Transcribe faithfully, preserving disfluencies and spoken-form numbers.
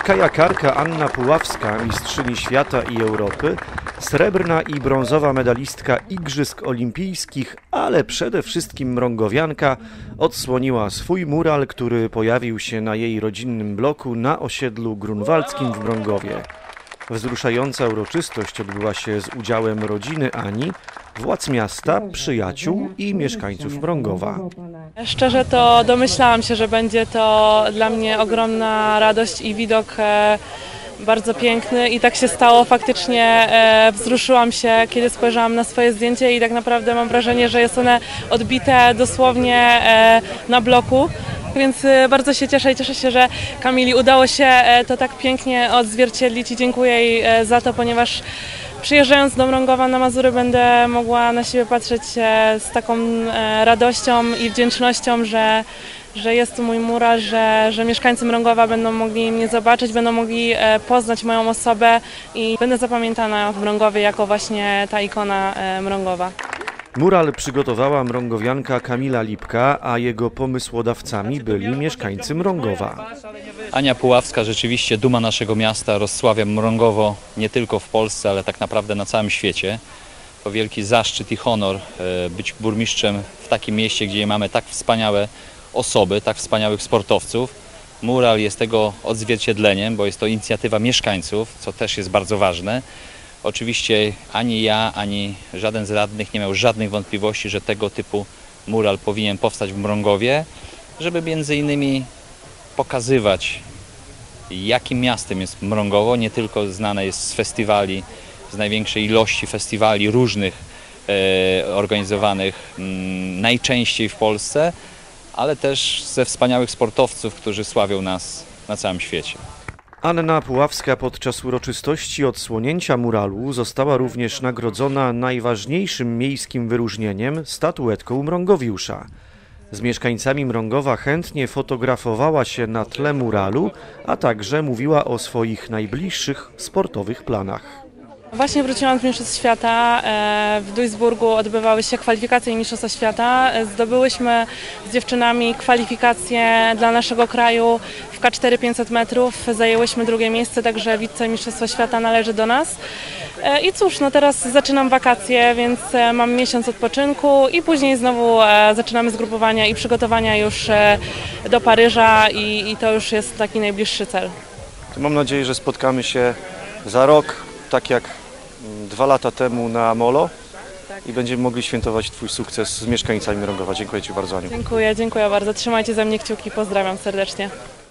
Kajakarka Anna Puławska, mistrzyni świata i Europy, srebrna i brązowa medalistka Igrzysk Olimpijskich, ale przede wszystkim mrągowianka, odsłoniła swój mural, który pojawił się na jej rodzinnym bloku na osiedlu grunwaldzkim w Mrągowie. Wzruszająca uroczystość odbyła się z udziałem rodziny Ani, władz miasta, przyjaciół i mieszkańców Mrągowa. Szczerze to domyślałam się, że będzie to dla mnie ogromna radość i widok e, bardzo piękny i tak się stało. Faktycznie e, wzruszyłam się, kiedy spojrzałam na swoje zdjęcie i tak naprawdę mam wrażenie, że jest one odbite dosłownie e, na bloku. Więc bardzo się cieszę i cieszę się, że Kamili udało się to tak pięknie odzwierciedlić i dziękuję jej za to, ponieważ przyjeżdżając do Mrągowa na Mazury będę mogła na siebie patrzeć z taką radością i wdzięcznością, że, że jest tu mój mural, że, że mieszkańcy Mrągowa będą mogli mnie zobaczyć, będą mogli poznać moją osobę i będę zapamiętana w Mrągowie jako właśnie ta ikona Mrągowa. Mural przygotowała mrągowianka Kamila Lipka, a jego pomysłodawcami byli mieszkańcy Mrągowa. Ania Puławska, rzeczywiście duma naszego miasta, rozsławia Mrągowo nie tylko w Polsce, ale tak naprawdę na całym świecie. To wielki zaszczyt i honor być burmistrzem w takim mieście, gdzie mamy tak wspaniałe osoby, tak wspaniałych sportowców. Mural jest tego odzwierciedleniem, bo jest to inicjatywa mieszkańców, co też jest bardzo ważne. Oczywiście ani ja, ani żaden z radnych nie miał żadnych wątpliwości, że tego typu mural powinien powstać w Mrągowie, żeby między innymi pokazywać, jakim miastem jest Mrągowo. Nie tylko znane jest z festiwali, z największej ilości festiwali różnych e, organizowanych m, najczęściej w Polsce, ale też ze wspaniałych sportowców, którzy sławią nas na całym świecie. Anna Puławska podczas uroczystości odsłonięcia muralu została również nagrodzona najważniejszym miejskim wyróżnieniem, statuetką Mrągowiusza. Z mieszkańcami Mrągowa chętnie fotografowała się na tle muralu, a także mówiła o swoich najbliższych sportowych planach. Właśnie wróciłam z Mistrzostw Świata. W Duisburgu odbywały się kwalifikacje Mistrzostwa Świata. Zdobyłyśmy z dziewczynami kwalifikacje dla naszego kraju w K cztery pięćset metrów. Zajęłyśmy drugie miejsce, także wicemistrzostwo świata należy do nas. I cóż, no teraz zaczynam wakacje, więc mam miesiąc odpoczynku i później znowu zaczynamy zgrupowania i przygotowania już do Paryża i, i to już jest taki najbliższy cel. Mam nadzieję, że spotkamy się za rok, tak jak dwa lata temu na Molo, tak, i będziemy mogli świętować Twój sukces z mieszkańcami Mrągowa. Dziękuję Ci bardzo, Aniu. Dziękuję, dziękuję bardzo. Trzymajcie ze mnie kciuki, pozdrawiam serdecznie.